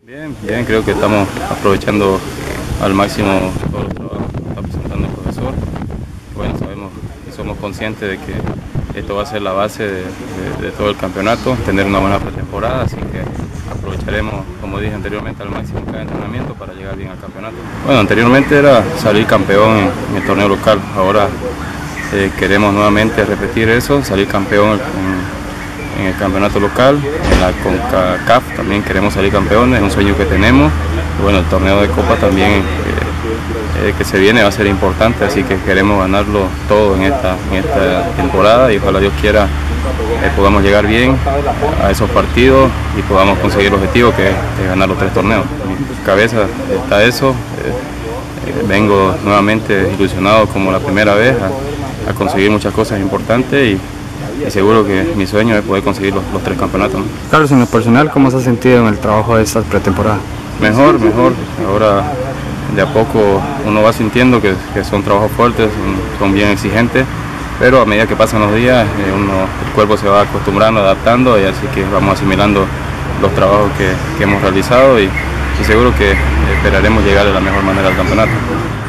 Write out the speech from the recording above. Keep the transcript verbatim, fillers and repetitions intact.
Bien, bien, creo que estamos aprovechando al máximo todos los trabajos que está presentando el profesor. Bueno, sabemos y somos conscientes de que esto va a ser la base de, de, de todo el campeonato, tener una buena pretemporada, así que aprovecharemos, como dije anteriormente, al máximo cada entrenamiento para llegar bien al campeonato. Bueno, anteriormente era salir campeón en, en el torneo local, ahora eh, queremos nuevamente repetir eso, salir campeón en, en el campeonato local, en la CONCACAF también queremos salir campeones, es un sueño que tenemos. Y bueno, el torneo de Copa también eh, eh, que se viene va a ser importante, así que queremos ganarlo todo en esta, en esta temporada y ojalá Dios quiera eh, podamos llegar bien a esos partidos y podamos conseguir el objetivo que es, es ganar los tres torneos. En mi cabeza está eso, eh, eh, vengo nuevamente ilusionado como la primera vez a, a conseguir muchas cosas importantes y y seguro que mi sueño es poder conseguir los, los tres campeonatos, ¿no? Carlos, en lo personal, ¿cómo se ha sentido en el trabajo de esta pretemporada? Mejor, mejor. Ahora de a poco uno va sintiendo que, que son trabajos fuertes, son, son bien exigentes, pero a medida que pasan los días eh, uno, el cuerpo se va acostumbrando, adaptando, y así que vamos asimilando los trabajos que, que hemos realizado y, y seguro que esperaremos llegar de la mejor manera al campeonato.